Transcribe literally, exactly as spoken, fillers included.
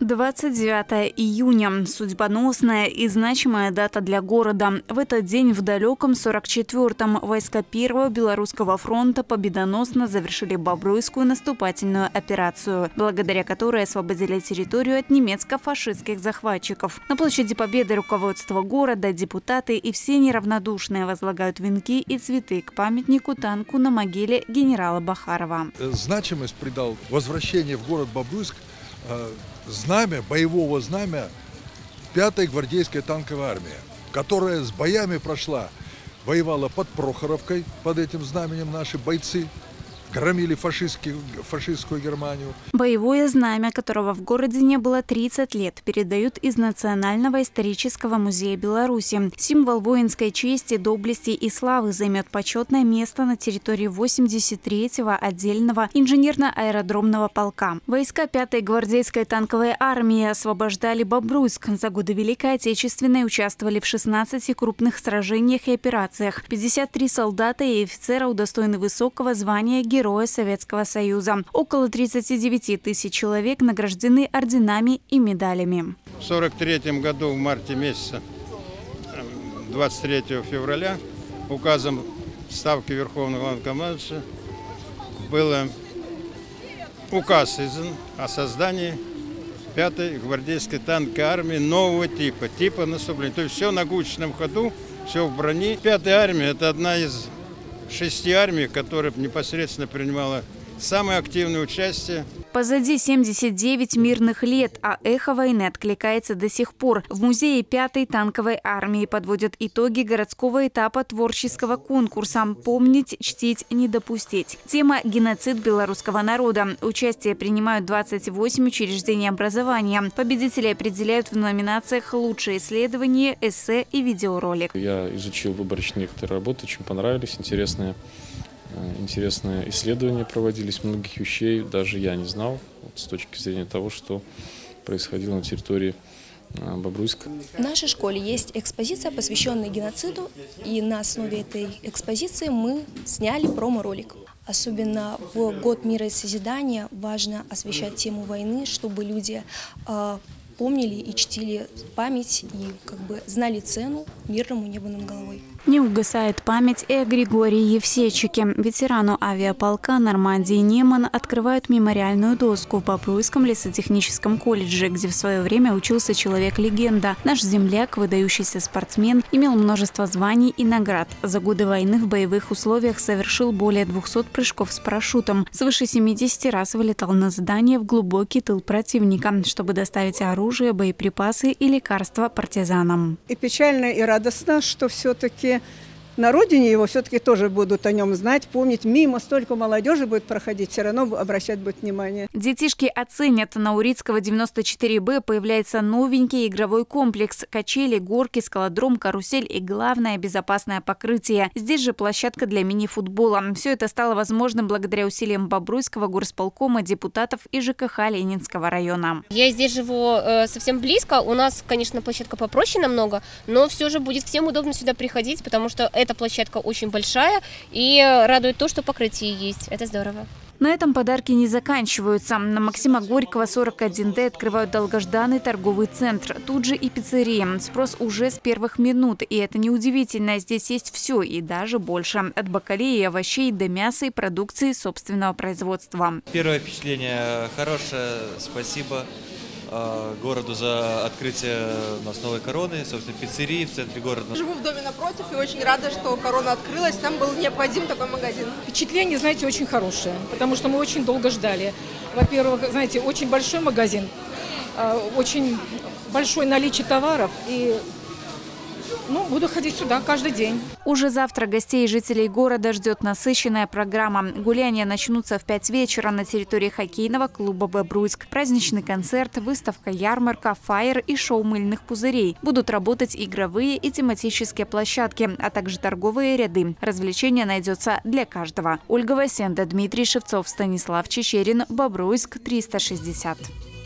двадцать девятое июня. Судьбоносная и значимая дата для города. В этот день в далеком сорок четвёртом войска Первого Белорусского фронта победоносно завершили Бобруйскую наступательную операцию, благодаря которой освободили территорию от немецко-фашистских захватчиков. На площади Победы руководство города, депутаты и все неравнодушные возлагают венки и цветы к памятнику танку на могиле генерала Бахарова. Значимость придал возвращение в город Бобруйск знамя, боевого знамя пятой гвардейской танковой армии, которая с боями прошла, воевала под Прохоровкой, под этим знаменем наши бойцы громили фашистскую Германию. Боевое знамя, которого в городе не было тридцать лет, передают из Национального исторического музея Беларуси. Символ воинской чести, доблести и славы займет почетное место на территории восемьдесят третьего отдельного инженерно-аэродромного полка. Войска пятой гвардейской танковой армии освобождали Бобруйск. За годы Великой Отечественной участвовали в шестнадцати крупных сражениях и операциях. пятьдесят три солдата и офицера удостоены высокого звания Героя Советского Союза. Около тридцати девяти тысяч человек награждены орденами и медалями. В сорок третьем году в марте месяца, двадцать третьего февраля, указом Ставки Верховного Главнокомандующего был указ издан о создании пятой гвардейской танковой армии нового типа, типа наступления. То есть все на гусечном ходу, все в броне. Пятая армия – это одна из шести армий, которая непосредственно принимала самое активное участие. Позади семьдесят девять мирных лет, а эхо войны откликается до сих пор. В музее пятой танковой армии подводят итоги городского этапа творческого конкурса «Помнить, чтить, не допустить». Тема «Геноцид белорусского народа». Участие принимают двадцать восемь учреждений образования. Победителей определяют в номинациях «Лучшее исследование», «Эссе» и «Видеоролик». Я изучил выборочные некоторые работы, очень понравились, интересные. Интересные исследования проводились, многих вещей даже я не знал, вот, с точки зрения того, что происходило на территории Бобруйска. В нашей школе есть экспозиция, посвященная геноциду, и на основе этой экспозиции мы сняли промо-ролик. Особенно в год мира и созидания важно освещать тему войны, чтобы люди э, помнили и чтили память и как бы знали цену мирному небу над головой. Не угасает память и о Григории Евсейчике. Ветерану авиаполка Нормандии Неман открывают мемориальную доску в Бобруйском лесотехническом колледже, где в свое время учился человек-легенда. Наш земляк, выдающийся спортсмен, имел множество званий и наград. За годы войны в боевых условиях совершил более двухсот прыжков с парашютом. Свыше семидесяти раз вылетал на задание в глубокий тыл противника, чтобы доставить оружие, боеприпасы и лекарства партизанам. И печально, и радостно, что все-таки на родине его все-таки тоже будут о нем знать, помнить. Мимо столько молодежи будет проходить, все равно обращать будет внимание. Детишки оценят. На Урицкого девяносто четыре Б появляется новенький игровой комплекс. Качели, горки, скалодром, карусель и, главное, безопасное покрытие. Здесь же площадка для мини-футбола. Все это стало возможным благодаря усилиям Бобруйского горсполкома, депутатов и ЖКХ Ленинского района. Я здесь живу э, совсем близко. У нас, конечно, площадка попроще намного, но все же будет всем удобно сюда приходить, потому что это Эта площадка очень большая, и радует то, что покрытие есть. Это здорово. На этом подарки не заканчиваются. На Максима Горького сорок один Д открывают долгожданный торговый центр. Тут же и пиццерия. Спрос уже с первых минут. И это неудивительно. Здесь есть все и даже больше. От бакалеи и овощей до мяса и продукции собственного производства. Первое впечатление хорошее. Спасибо городу за открытие у нас новой короны, собственно, пиццерии в центре города. Живу в доме напротив и очень рада, что корона открылась. Нам был необходим такой магазин. Впечатление, знаете, очень хорошее, потому что мы очень долго ждали. Во-первых, знаете, очень большой магазин, очень большое наличие товаров и... Ну, буду ходить сюда каждый день. Уже завтра гостей и жителей города ждет насыщенная программа. Гуляния начнутся в пять вечера на территории хоккейного клуба «Бобруйск». Праздничный концерт, выставка, ярмарка, фаер и шоу мыльных пузырей. Будут работать игровые и тематические площадки, а также торговые ряды. Развлечения найдется для каждого. Ольга Васенда, Дмитрий Шевцов, Станислав Чечерин, Бобруйск, триста шестьдесят.